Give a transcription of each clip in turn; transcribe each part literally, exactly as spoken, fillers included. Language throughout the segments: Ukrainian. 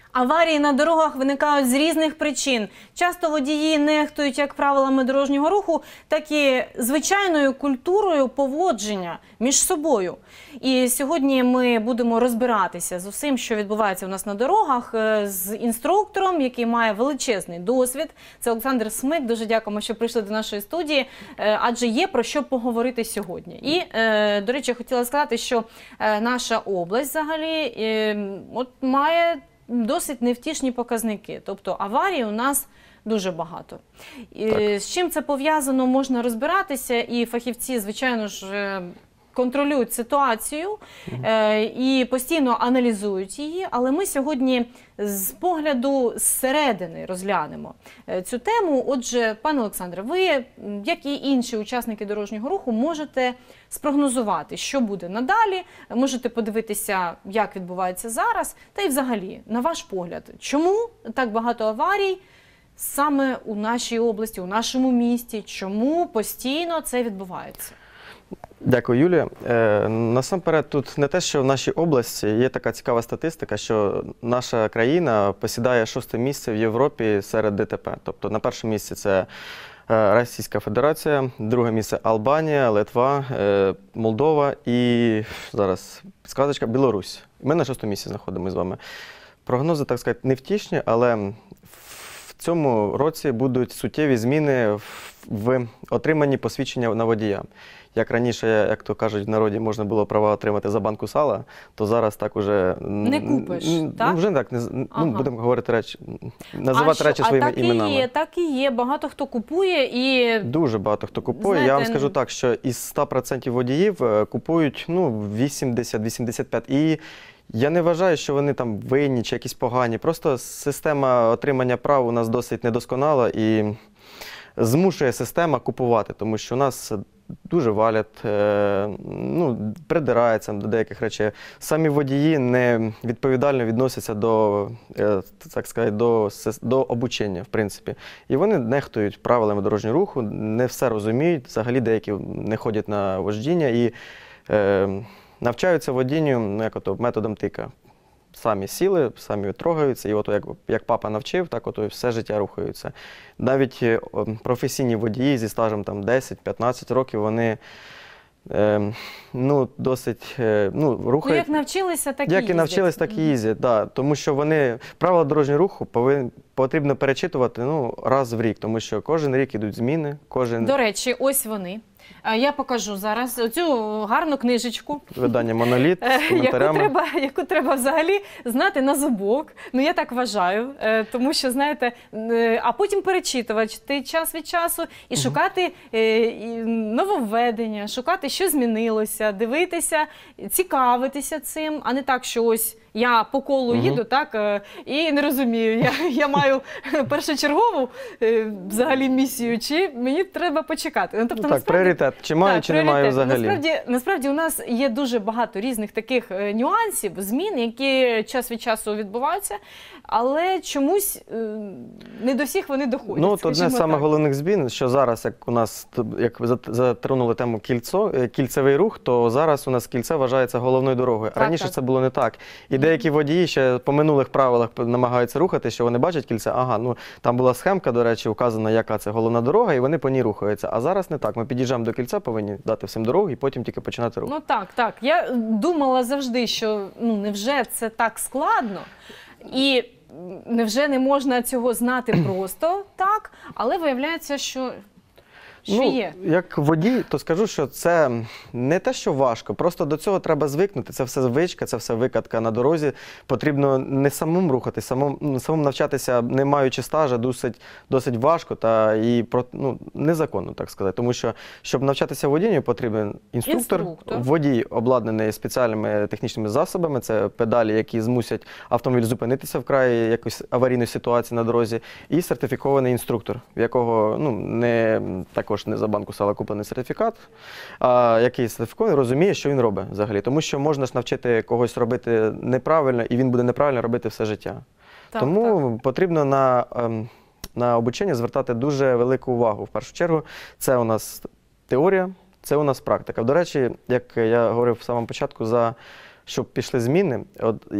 Аварії на дорогах виникають з різних причин. Часто водії нехтують як правилами дорожнього руху, так і звичайною культурою поводження між собою. І сьогодні ми будемо розбиратися з усім, що відбувається у нас на дорогах, з інструктором, який має величезний досвід. Це Олександр Смик. Дуже дякуємо, що прийшли до нашої студії, адже є про що поговорити сьогодні. І, до речі, хотіла сказати, що наша область взагалі от має досить невтішні показники. Тобто аварій у нас дуже багато. І з чим це пов'язано, можна розбиратися. І фахівці, звичайно ж, контролюють ситуацію е, і постійно аналізують її. Але ми сьогодні з погляду зсередини розглянемо цю тему. Отже, пане Олександре, ви, як і інші учасники дорожнього руху, можете спрогнозувати, що буде надалі, можете подивитися, як відбувається зараз, та й взагалі, на ваш погляд, чому так багато аварій саме у нашій області, у нашому місті, чому постійно це відбувається? Дякую, Юлія. Е, насамперед, тут не те, що в нашій області є така цікава статистика, що наша країна посідає шосте місце в Європі серед ДТП. Тобто на першому місці це Російська Федерація, друге місце Албанія, Литва, е, Молдова і, зараз підсказочка, Білорусь. Ми на шостому місці знаходимося з вами. Прогнози, так сказати, невтішні, але в цьому році будуть суттєві зміни в отриманні посвідчення на водія. Як раніше, як то кажуть в народі, можна було права отримати за банку сала, то зараз так уже... Не купиш, ну, так? Вже так, не, ага. ну, будемо говорити речі, називати а речі що? своїми а так іменами. І є, так і є, багато хто купує і... Дуже багато хто купує. Знаєте, я вам скажу так, що із ста відсотків водіїв купують ну, вісімдесят - вісімдесят п'ять відсотків. І я не вважаю, що вони там винні чи якісь погані. Просто система отримання прав у нас досить недосконала і змушує система купувати, тому що у нас дуже валять, ну, придираються до деяких речей. Самі водії не відповідально відносяться до, так сказати, до, до обучення, в принципі. І вони нехтують правилами дорожнього руху, не все розуміють, взагалі деякі не ходять на вождіння і е, навчаються водінню, ну, як ото, методом тика. Самі сіли, самі трогаються, і от як, як папа навчив, так от все життя рухаються. Навіть професійні водії зі стажем там десять-п'ятнадцять років, вони е, ну, досить е, ну, рухають. Ну, як навчилися, так і їздять. Як і навчились, так і їздять, да. Тому що вони, правила дорожнього руху повинні, потрібно перечитувати ну, раз в рік, тому що кожен рік ідуть зміни. Кожен... До речі, ось вони. Я покажу зараз оцю гарну книжечку. Видання «Моноліт» з коментарями. Яку треба, яку треба взагалі знати на зубок. Ну, я так вважаю. Тому що, знаєте, а потім перечитувати час від часу і шукати нововведення, шукати, що змінилося, дивитися, цікавитися цим, а не так, що ось я по колу uh-huh. їду, так, і не розумію, я, я маю першочергову взагалі місію, чи мені треба почекати. Ну, тобто, ну, так, пріоритет, чи маю, так, чи не маю взагалі. Насправді, насправді у нас є дуже багато різних таких нюансів, змін, які час від часу відбуваються, але чомусь не до всіх вони доходять. Ну, от одне з самих головних змін, що зараз, як у нас, як ви затронули тему кільцо, кільцевий рух, то зараз у нас кільце вважається головною дорогою. Так, раніше так. це було не так. І деякі водії ще по минулих правилах намагаються рухати, що вони бачать кільце, ага, ну там була схемка, до речі, указана, яка це головна дорога, і вони по ній рухаються. А зараз не так. Ми під'їжджаємо до кільця, повинні дати всім дорогу і потім тільки починати рух. Ну так, так. Я думала завжди, що ну невже це так складно? І невже не можна цього знати просто так? Але виявляється, що... Що ну, є? Як водій, то скажу, що це не те, що важко, просто до цього треба звикнути. Це все звичка, це все викатка на дорозі. Потрібно не самому рухатись, самому, самому навчатися, не маючи стажа, досить, досить важко та і ну, незаконно, так сказати. Тому що, щоб навчатися водінню, потрібен інструктор, інструктор. Водій обладнаний спеціальними технічними засобами, це педалі, які змусять автомобіль зупинитися в краї якоїсь аварійної ситуації на дорозі, і сертифікований інструктор, в якого ну, не так також не за банку сала куплений сертифікат, а який сертифікований, розуміє, що він робить взагалі. Тому що можна ж навчити когось робити неправильно, і він буде неправильно робити все життя. Так, Тому так. потрібно на, на обучення звертати дуже велику увагу. В першу чергу, це у нас теорія, це у нас практика. До речі, як я говорив в самому початку, за щоб пішли зміни, от є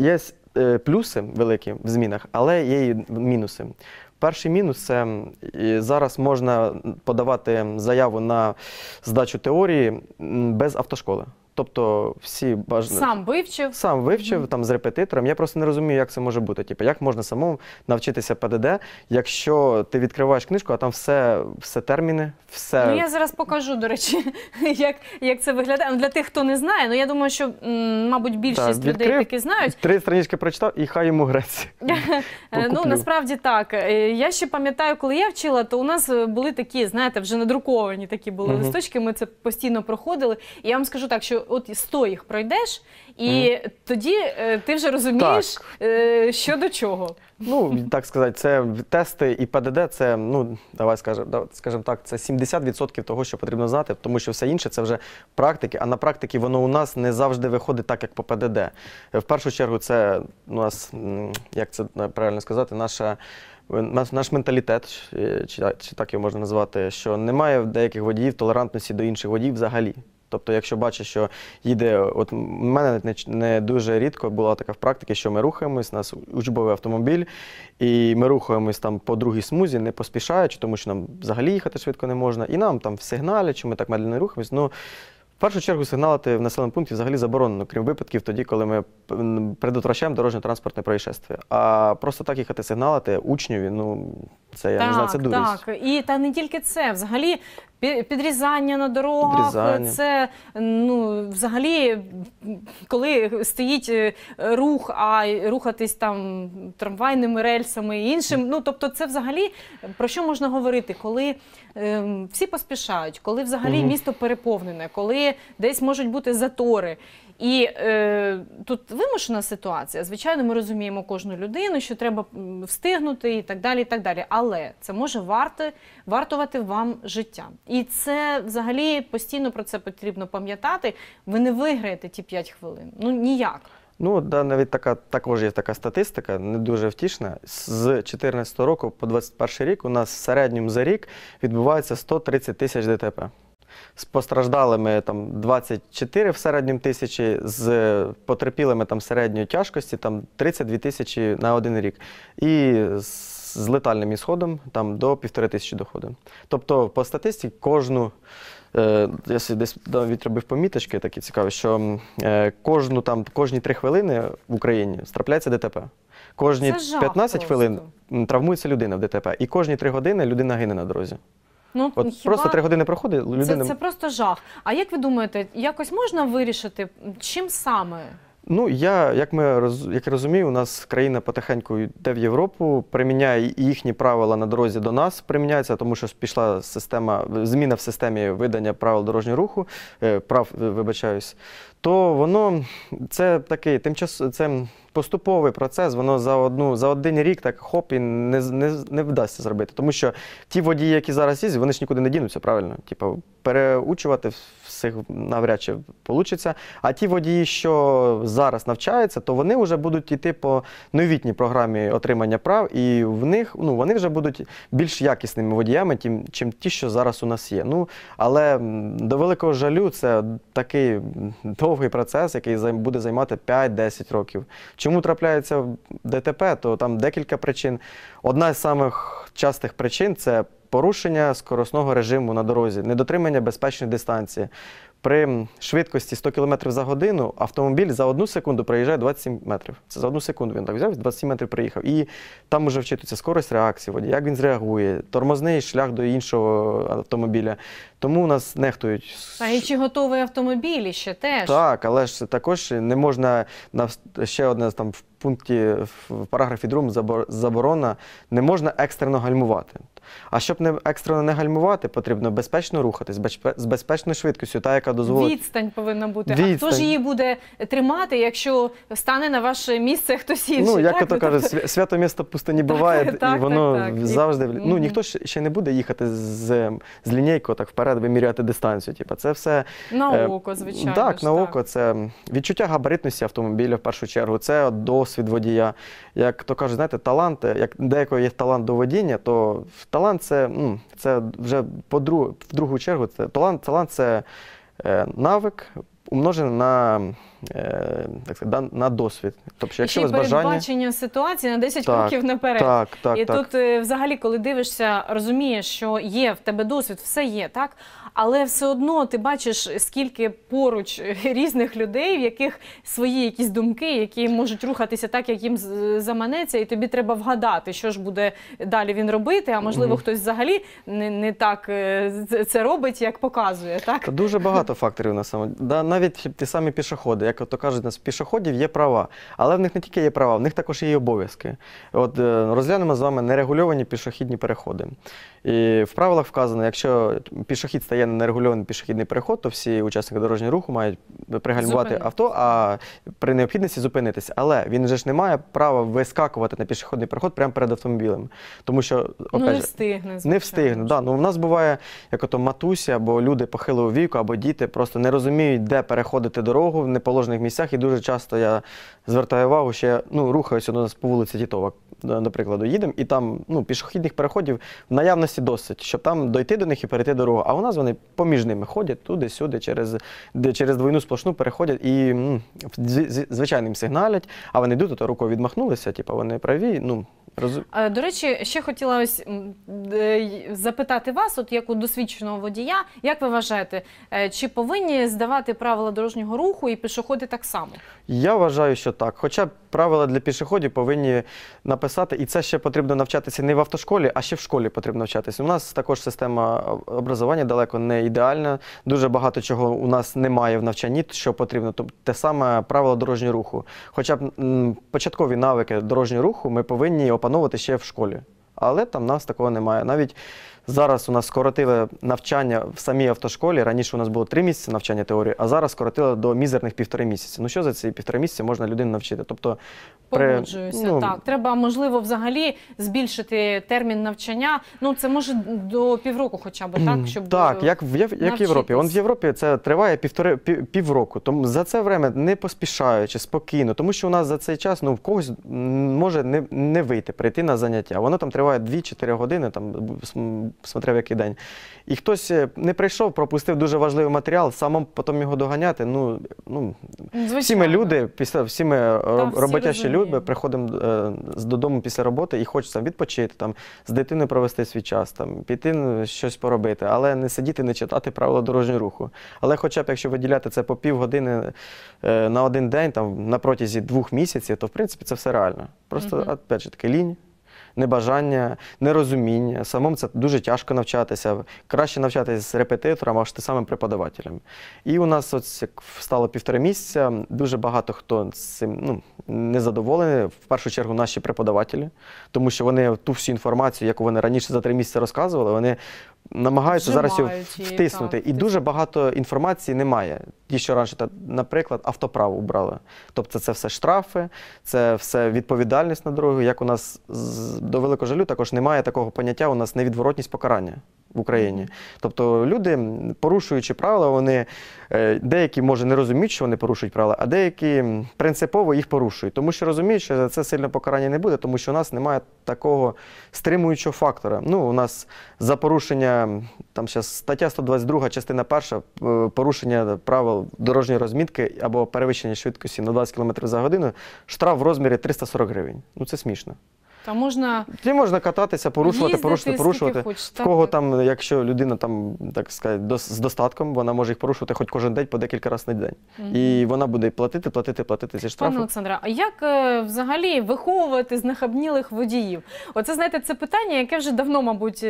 е, плюси великі в змінах, але є і мінуси. Перший мінус – це е, зараз можна подавати заяву на здачу теорії м, без автошколи. Тобто всі бажані... Сам вивчив? Сам вивчив, там, з репетитором. Я просто не розумію, як це може бути. Типу, як можна самому навчитися ПДД, якщо ти відкриваєш книжку, а там все, все терміни, все... Ну, я зараз покажу, до речі, як, як це виглядає. Для тих, хто не знає, ну, я думаю, що, м, мабуть, більшість Так, людей відкрив, таки знають. Три странички прочитав, і хай йому грець. Ну, насправді так. Я ще пам'ятаю, коли я вчила, то у нас були такі, знаєте, вже надруковані такі були Мгм. листочки, ми це постійно проходили. І я вам скажу так, що от сто їх пройдеш, і тоді е, ти вже розумієш, е, що до чого. Ну, так сказати, це тести і ПДД, це, ну, давай скажемо, да, скажемо так, це сімдесят відсотків того, що потрібно знати, тому що все інше це вже практики, а на практиці воно у нас не завжди виходить так, як по ПДД. В першу чергу це у нас, м, як це правильно сказати, наша Наш, наш менталітет, чи, чи так його можна назвати, що немає в деяких водіїв толерантності до інших водіїв взагалі. Тобто, якщо бачиш, що їде, от у мене не, не дуже рідко була така в практиці, що ми рухаємось, у нас учбовий автомобіль, і ми рухаємось там по другій смузі, не поспішаючи, тому що нам взагалі їхати швидко не можна, і нам там в сигналі, чи ми так медленно рухаємось. Ну, в першу чергу сигналити в населеному пункті взагалі заборонено, крім випадків тоді, коли ми предотвращаємо дорожньо-транспортне происшествие. А просто так їхати сигналити учневі, ну, це, я так, не знаю, це дурість. Так, і та не тільки це, взагалі підрізання на дорогах, Підрізання. це, ну, взагалі, коли стоїть рух, а рухатись там трамвайними рельсами і іншим, ну, тобто це взагалі, про що можна говорити, коли е, всі поспішають, коли взагалі Угу. місто переповнене, коли десь можуть бути затори. І е, тут вимушена ситуація. Звичайно, ми розуміємо кожну людину, що треба встигнути і так далі, і так далі. Але це може варти, вартувати вам життя. І це взагалі постійно про це потрібно пам'ятати. Ви не виграєте ті п'ять хвилин. Ну, ніяк. Ну, да, навіть така, також є така статистика, не дуже втішна. З дві тисячі чотирнадцятого року по двадцять перший рік у нас в середньому за рік відбувається сто тридцять тисяч ДТП. З постраждалими там двадцять чотири в середньому тисячі, з потерпілими там середньої тяжкості там тридцять дві тисячі на один рік. І з летальним ісходом там до півтори тисячі доходу. Тобто по статистиці кожну, е, я собі десь відробив поміточки такі цікаві, що е, кожну там кожні три хвилини в Україні трапляється ДТП. Кожні п'ятнадцять хвилин травмується людина в ДТП, і кожні три години людина гине на дорозі. Ну, От хіба... просто три години проходить, людина... Це, це просто жах. А як ви думаєте, якось можна вирішити, чим саме? Ну, я, як ми роз, як я розумію, у нас країна потихеньку йде в Європу, приміняє їхні правила на дорозі до нас, приміняється, тому що пішла система, зміна в системі видання правил дорожнього руху, прав, вибачаюсь, то воно, це такий тимчас, це поступовий процес, воно за одну, за один рік так хоп і не, не, не вдасться зробити. Тому що ті водії, які зараз їздять, вони ж нікуди не дінуться, правильно? Типу, переучувати всіх навряд чи вийде. А ті водії, що зараз навчаються, то вони вже будуть йти по новітній програмі отримання прав, і в них, ну, вони вже будуть більш якісними водіями, тим, чим ті, що зараз у нас є. Ну, але до великого жалю це такий довгий процес, який буде займати п'ять-десять років. Чому трапляється ДТП, то там декілька причин. Одна з самих частих причин – це порушення скоростного режиму на дорозі, недотримання безпечної дистанції. При швидкості сто кілометрів за годину автомобіль за одну секунду проїжджає двадцять сім метрів. Це за одну секунду він так взяв, двадцять сім метрів приїхав. І там вже вчитується скорість реакції водія, як він зреагує, тормозний шлях до іншого автомобіля. Тому у нас нехтують. А і чи готовий автомобіль ще теж? Так, але ж також не можна, ще одне там в пункті, в параграфі другому заборона, не можна екстрено гальмувати. А щоб не екстрено не гальмувати, потрібно безпечно рухатись, з безпечною швидкістю, та, яка дозволить... Відстань повинна бути. Відстань. А хто ж її буде тримати, якщо стане на ваше місце хтось інший? Ну, як так? то кажуть, свято місто пусте не буває, так, так, і воно так, так. завжди... І... Ну, ніхто ще не буде їхати з, з лінійкою так вперед, виміряти дистанцію. Типу, це все... На око, звичайно. Так, ж, на так. око. Це відчуття габаритності автомобіля, в першу чергу. Це досвід водія. Як то кажуть, знаєте, талант, як деякого є талант до водіння, то талант це, ну, це вже по другу, в другу чергу, це талант, талант це е, навик, умножений на е, так сказати, на досвід. Тобто, І ще й передбачення ситуації на десять так, років наперед. Так, так, і так. тут е, взагалі, коли дивишся, розумієш, що є в тебе досвід, все є, так? Але все одно ти бачиш, скільки поруч різних людей, в яких свої якісь думки, які можуть рухатися так, як їм заманеться, і тобі треба вгадати, що ж буде далі він робити, а можливо, Мгм. хтось взагалі не, не так е, це робить, як показує, так? Та дуже багато факторів на самому. Да, навіть ті самі пішоходи, як то кажуть, у нас пішоходів є права, але в них не тільки є права, в них також є і обов'язки. От е, розглянемо з вами нерегульовані пішохідні переходи. І в правилах вказано, якщо пішохід стає на нерегульований пішохідний переход, то всі учасники дорожнього руху мають пригальмувати Зупинитися. авто, а при необхідності зупинитися. Але він же ж не має права вискакувати на пішохідний переход прямо перед автомобілем. Тому що, Ну, опять не же, встигне, не звичайно. встигне. Да. Ну, у нас буває, як ото матусі, або люди похилого віку, або діти просто не розуміють, де переходити дорогу в неположених місцях. І дуже часто я звертаю увагу, що я ну, рухаюся до нас по вулиці Тітова, до прикладу, їдемо, і там ну, пішохідних переходів в наявності досить, щоб там дойти до них і перейти дорогу. А у нас вони поміж ними ходять туди-сюди, через, де, через двойну сплошну переходять і м, звичайним сигналять, а вони йдуть, то рукою відмахнулися, типу вони праві. Ну, роз... До речі, ще хотіла ось м, е, запитати вас, от як у досвідченого водія, як ви вважаєте, е, чи повинні здавати правила дорожнього руху і пішоходи так само? Я вважаю, що так. Хоча правила для пішоходів повинні написати, і це ще потрібно навчатися не в автошколі, а ще в школі потрібно навчатися. У нас також система образування далеко не ідеальна. Дуже багато чого у нас немає в навчанні, що потрібно. Тобто те саме правила дорожнього руху. Хоча б м, початкові навики дорожнього руху ми повинні опановувати ще в школі. Але там в нас такого немає. Навіть зараз у нас скоротили навчання в самій автошколі. Раніше у нас було три місяці навчання теорії, а зараз скоротили до мізерних півтори місяці. Ну що за ці півтори місяці можна людину навчити? Тобто, Погоджуюся, ну, так. Треба, можливо, взагалі збільшити термін навчання. Ну, це може до півроку хоча б, так? Щоб так, як в, як в Європі. Он в Європі це триває півтори, пів, півроку. Тому за це время не поспішаючи, спокійно. Тому що у нас за цей час, ну, в когось може не, не вийти, прийти на заняття. Воно там триває дві-чотири години, там, смотря в який день. І хтось не прийшов, пропустив дуже важливий матеріал, самому потім його доганяти. Ну, ну, всі ми люди, після, всі ми Та, роботящі всі люди, приходимо е, додому після роботи і хочеться відпочити, там, з дитиною провести свій час, там, піти щось поробити, але не сидіти, не читати правила дорожнього руху. Але хоча б якщо виділяти це по півгодини е, на один день, там, на протязі двох місяців, то в принципі це все реально. Просто, mm-hmm. опять же, таки, лінь. Небажання, нерозуміння. Самому це дуже тяжко навчатися. Краще навчатися з репетитором, аж ти самим преподавателем. І у нас, ось, як стало півтори місяця, дуже багато хто з цим ну, незадоволений. В першу чергу наші преподавателі, тому що вони ту всю інформацію, яку вони раніше за три місяці розказували, вони намагаються зараз її втиснути. Так, і дуже багато інформації немає. Ті, що раніше, наприклад, автоправо убрали. Тобто це все штрафи, це все відповідальність на дорогу. Як у нас до великого жалю також немає такого поняття, у нас невідворотність покарання в Україні. Тобто люди, порушуючи правила, вони деякі, може, не розуміють, що вони порушують правила, а деякі принципово їх порушують. Тому що розуміють, що за це сильне покарання не буде, тому що у нас немає такого стримуючого фактора. Ну, у нас за порушення, там зараз стаття сто двадцять друга, частина перша, порушення правил дорожньої розмітки або перевищення швидкості на двадцять кілометрів за годину, штраф в розмірі триста сорок гривень. Ну, це смішно. Та можна Ті можна кататися, порушувати, їздити, порушувати, порушувати. Хоч, в кого там, якщо людина там, так сказати, з достатком, вона може їх порушувати хоч кожен день по декілька разів на день. Угу. І вона буде платити, платити, платити ці штрафи. Пане Олександре, а як е, взагалі виховувати знахабнілих водіїв? Оце, знаєте, це питання, яке вже давно, мабуть,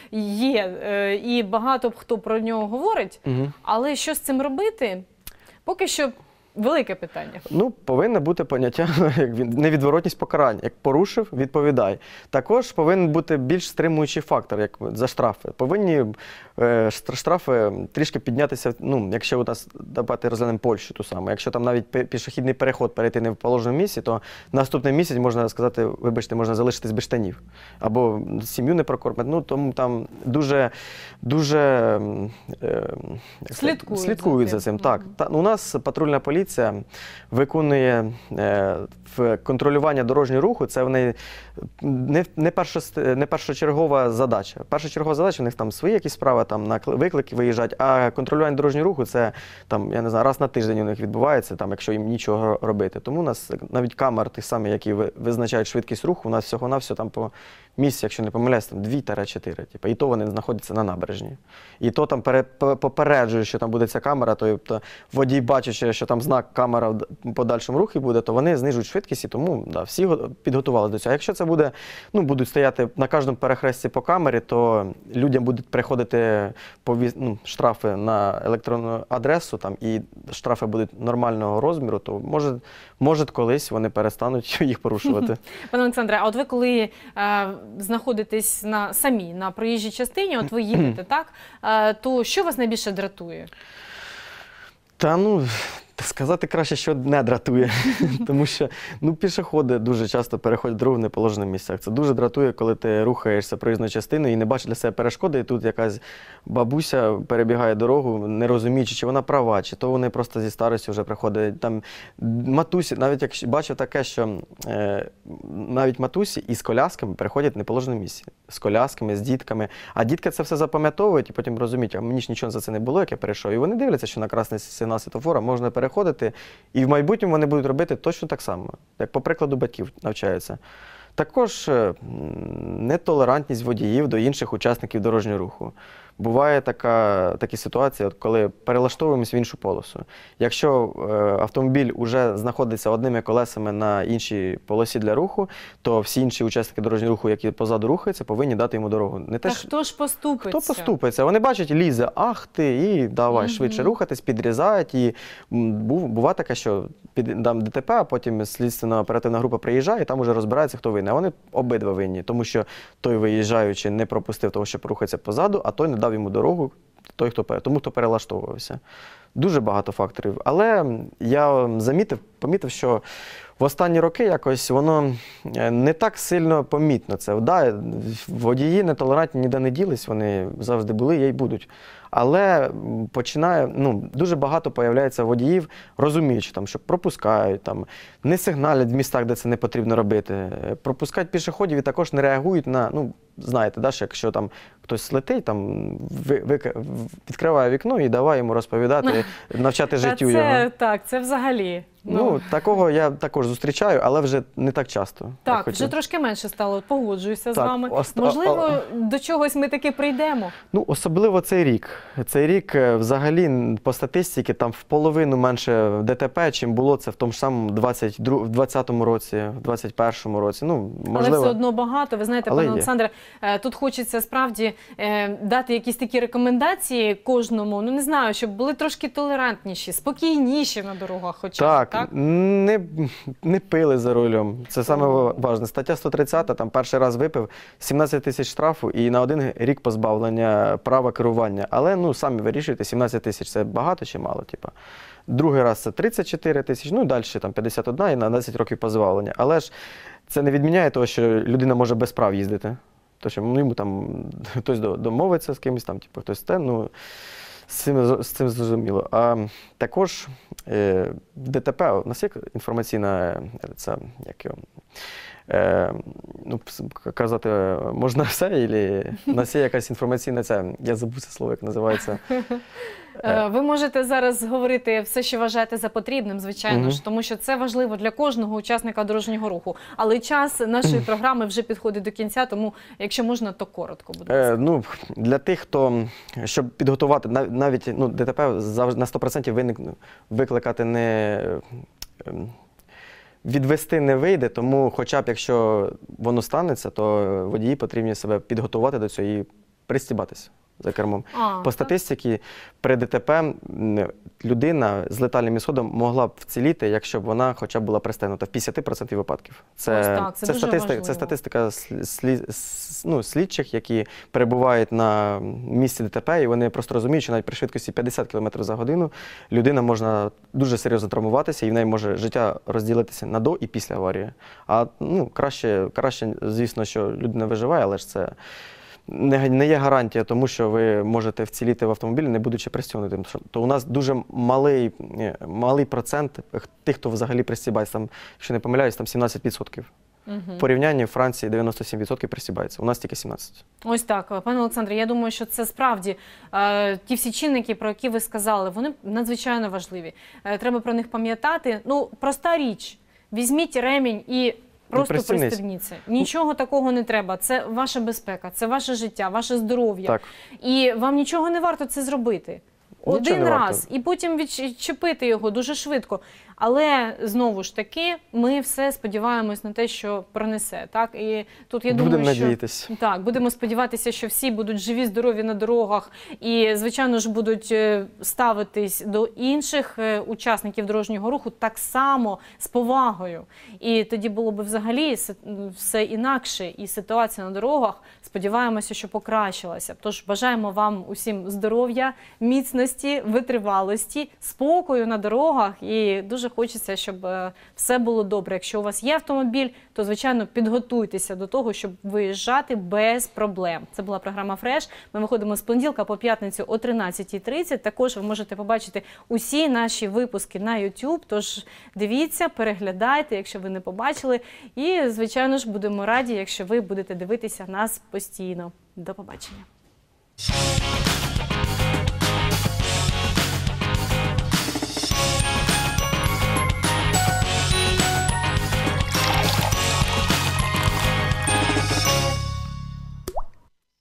є, е, і багато хто про нього говорить, угу. Але що з цим робити? Поки що велике питання. Ну, повинно бути поняття невідворотність покарання. Як порушив, відповідай. Також повинен бути більш стримуючий фактор, як за штрафи. Повинні е, штрафи трішки піднятися, ну, якщо у нас, давайте розглянемо Польщу ту саму. Якщо там навіть пішохідний переход перейти не в положеному місці, то наступний місяць можна сказати, вибачте, можна залишитись без штанів. Або сім'ю не прокормити. Ну, тому там дуже, дуже е, слідкують, слідкують за цим. За цим. Так. Та, у нас патрульна поліція поліція виконує е, в контролювання дорожнього руху, це в неї не, не, першо, не першочергова задача. Першочергова задача, у них там свої якісь справи, там на виклики виїжджають, а контролювання дорожнього руху, це там, я не знаю, раз на тиждень у них відбувається, там, якщо їм нічого робити. Тому у нас навіть камер, ті самі, які визначають швидкість руху, у нас всього-навсього там по місці, якщо не помиляюсь, там дві-чотири. Типу, і то вони знаходяться на набережні. І то там пере, попереджують, що там буде ця камера, то, то водій, бачачи, що там знак камера в подальшому рухі буде, то вони знижують швидкість, і тому да, всі підготувалися до цього. А якщо це буде, ну, будуть стояти на кожному перехресті по камері, то людям будуть приходити повіз, ну, штрафи на електронну адресу, там, і штрафи будуть нормального розміру, то може, може колись вони перестануть їх порушувати. Пане Олександре, а от ви коли е, знаходитесь на, самі на проїжджій частині, от ви їдете, так, е, то що вас найбільше дратує? Та ну, сказати краще, що не дратує, тому що ну, пішоходи дуже часто переходять дорогу в неположених місцях. Це дуже дратує, коли ти рухаєшся проїзною частиною і не бачиш для себе перешкоди, і тут якась бабуся перебігає дорогу, не розуміючи, чи вона права, чи то вони просто зі старості вже приходять. Там матусі, навіть як бачив таке, що е, навіть матусі із колясками переходять в неположене місце. З колясками, з дітками. А дітки це все запам'ятовують і потім розуміють, а мені ж нічого за це не було, як я перейшов. І вони дивляться, що на красний сигнал світлофора можна переходити, і в майбутньому вони будуть робити точно так само, як по прикладу батьків навчаються. Також нетолерантність водіїв до інших учасників дорожнього руху. Буває така, такі ситуації, коли перелаштовуємось в іншу полосу. Якщо е, автомобіль вже знаходиться одними колесами на іншій полосі для руху, то всі інші учасники дорожнього руху, які позаду рухаються, повинні дати йому дорогу. Не Та те, хто ж поступиться? Хто поступиться? Вони бачать, лізе, ах ти, і давай угу. швидше рухатись, підрізають. І буває таке, що під там ДТП, а потім слідственно-оперативна група приїжджає, і там вже розбирається, хто винний. А вони обидва винні, тому що той виїжджаючи не пропустив того, що рухається позаду, а той не дав йому дорогу, той, хто, тому хто перелаштовувався. Дуже багато факторів. Але я замітив, помітив, що в останні роки якось воно не так сильно помітно. Це, да, водії нетолерантні ніде не ділись, вони завжди були, є й будуть. Але починає, ну, дуже багато появляється водіїв, розуміючи, там, що пропускають, там, не сигналять в містах, де це не потрібно робити, пропускають пішоходів і також не реагують на, ну, знаєте, да, що якщо там хтось летить, там, ви, ви, відкриває вікно і давай йому розповідати, навчати життю це, його. Так, це взагалі. Ну, ну, такого я також зустрічаю, але вже не так часто. Так, вже трошки менше стало, погоджуюся так, з вами. Ост... Можливо, о... до чогось ми таки прийдемо? Ну, особливо цей рік. Цей рік взагалі по статистиці там в половину менше ДТП, чим було це в тому ж самому двадцятому році, в двадцять першому році. Ну, можливо... Але все одно багато. Ви знаєте, але пане є. Олександре, тут хочеться справді дати якісь такі рекомендації кожному, ну не знаю, щоб були трошки толерантніші, спокійніші на дорогах хоча б. Так, так? Не, не пили за рулем. Це саме важливе. Стаття сто тридцята, там перший раз випив, сімнадцять тисяч штрафу і на один рік позбавлення права керування. Але, ну, самі вирішуйте, сімнадцять тисяч це багато чи мало, типа. Другий раз це тридцять чотири тисячі, ну і далі там п'ятдесят один і на десять років позбавлення. Але ж це не відміняє того, що людина може без прав їздити. Тому що ну, йому там хтось домовиться з кимось, там, типу, хтось те, ну, з цим, з цим зрозуміло. А також е, ДТП, у нас є інформаційна, це, як його, е, ну, казати можна все, або у нас є якась інформаційна, це, я забув це слово, як називається. Ви можете зараз говорити все, що вважаєте за потрібним, звичайно ж, тому що це важливо для кожного учасника дорожнього руху. Але час нашої програми вже підходить до кінця, тому, якщо можна, то коротко, будь ласка. Е, ну, для тих, хто, щоб підготувати, навіть ну, ДТП завжди на сто відсотків виник, викликати не... Відвести не вийде, тому хоча б якщо воно станеться, то водії потрібні себе підготувати до цього і пристібатися за кермом. А, По статистиці, при ДТП людина з летальним ісходом могла б вціліти, якщо б вона хоча б була пристегнута в п'ятдесят відсотків випадків. Це, так, це, це, дуже статистика, це статистика слід, ну, слідчих, які перебувають на місці ДТП, і вони просто розуміють, що навіть при швидкості п'ятдесят кілометрів за годину людина може дуже серйозно травмуватися, і в неї може життя розділитися на до і після аварії. А ну, краще, краще, звісно, що людина виживає, але ж це не, не є гарантія тому, що ви можете вціліти в автомобілі, не будучи пристібнутим. То у нас дуже малий, малий процент тих, хто взагалі пристібається. Там, якщо не помиляюсь, там сімнадцять відсотків. Угу. В порівнянні в Франції дев'яносто сім відсотків пристібається, у нас тільки сімнадцять відсотків. Ось так. Пане Олександре, я думаю, що це справді е, ті всі чинники, про які ви сказали, вони надзвичайно важливі. Е, треба про них пам'ятати. Ну, проста річ. Візьміть ремінь і просто пристебніться. Нічого такого не треба. Це ваша безпека, це ваше життя, ваше здоров'я. І вам нічого не варто це зробити. Один раз, і потім відчепити його дуже швидко. Але, знову ж таки, ми все сподіваємось на те, що пронесе. Так? І тут, я будемо думаю, що, надіятись. Так, будемо сподіватися, що всі будуть живі, здорові на дорогах і, звичайно ж, будуть ставитись до інших учасників дорожнього руху так само з повагою. І тоді було б взагалі все інакше, і ситуація на дорогах, сподіваємося, що покращилася. Тож бажаємо вам усім здоров'я, міцності, витривалості, спокою на дорогах і дуже хочеться, щоб все було добре. Якщо у вас є автомобіль, то, звичайно, підготуйтеся до того, щоб виїжджати без проблем. Це була програма «Фреш». Ми виходимо з понеділка по п'ятницю о тринадцятій тридцять. Також ви можете побачити усі наші випуски на YouTube. Тож дивіться, переглядайте, якщо ви не побачили. І, звичайно ж, будемо раді, якщо ви будете дивитися нас постійно. До побачення.